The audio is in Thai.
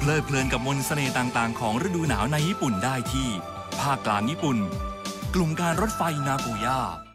ลิดเพลินกับมนต์เสน่ห์ต่างๆของฤดูหนาวในญี่ปุ่นได้ที่ภาคกลางญี่ปุ่นกลุ่มการรถไฟนาโกย่า